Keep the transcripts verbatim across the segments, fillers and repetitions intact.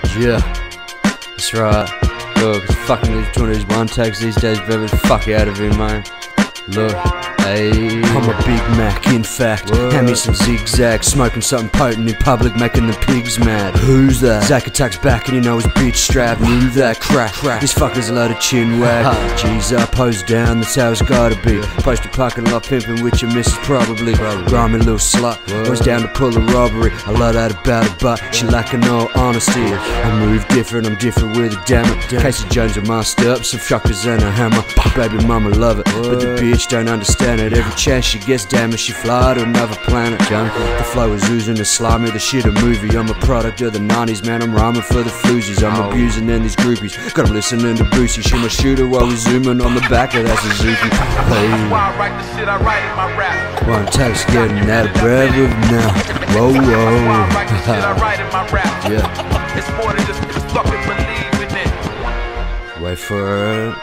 Yeah, that's right. Look, it's fucking these one of these one takes these days, baby. Fuck out of here, man. Look, hey, I'm a big Mack, in fact. What? Hand me some zigzags, smoking something potent in public, making the pigs mad. Who's that? Zac attacks back and you know his bitch strapped. Move that crack, crack. This fucker's a load of chin wag. G's up, hose down, that's how it's gotta be. Post a parking lot pimping with your missus probably. Grimy little slut, was down to pull a robbery. I love that about her, but she lacking all honesty. I move different, I'm different with it, damn it. Casey Jones are masked up, some chuckas and a hammer. Baby mama love it, but the bitch don't understand it. Every chance she gets, damn it, she fly to another planet. Junkie, the flow is oozing, the slimy, the shit a movie. I'm a product of the nineties, man, I'm rhyming for the floozies. I'm abusing in these groupies, got them listening to Boosie. She my shooter while we zooming on the back of that Suzuki. Hey, one take's getting out of breath with now. Whoa, whoa. Yeah. Wait for it.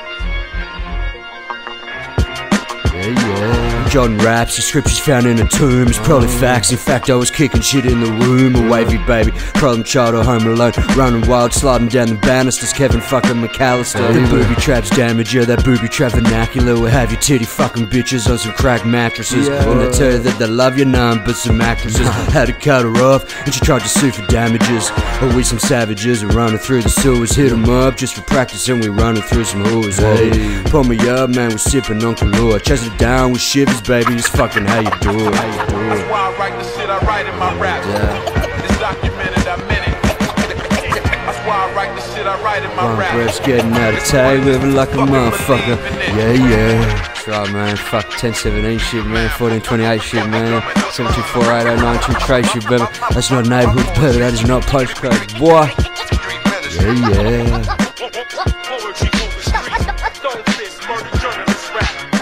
Yeah, yeah. John raps, the scriptures found in a tomb. It's probably facts, in fact I was kicking shit in the womb. A wavy baby, problem child or home alone, running wild, sliding down the banisters. Kevin fucking McAllister. The booby traps damage, yeah, that booby trap vernacular will have your titty fucking bitches on some crack mattresses. Yeah. When they tell you that they love you, none but some actresses. Had to cut her off and she tried to sue for damages. Or we some savages are running through the sewers. Hit them up just for practice and we running through some whores. Hey, pull me up, man, we're sipping on Kahlua. Chase it down with shivers, baby, it's fucking how you do it. How you do it. That's why I write the shit I write in my rap. Yeah. It's documented, I meant it. That's why I write the shit I write in my rap. One breath's getting out of tag, living like a motherfucker. Yeah, yeah. That's right, man. Fuck ten seventeen shit, man. fourteen twenty-eight shit, man. seven two four eight oh nine two trace shit, baby. That's not neighborhood, baby. That is not postcode, boy. Yeah, yeah.